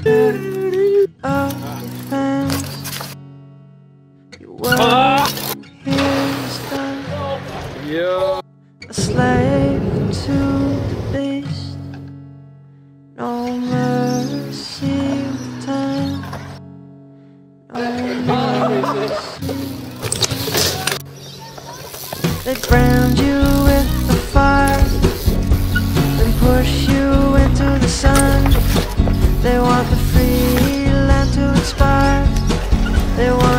offense. Your work is done. Yeah. A slave to the beast. No mercy returned. No mercy. They brand you with the fire, then push you into the sun. They want the free land to expire. They want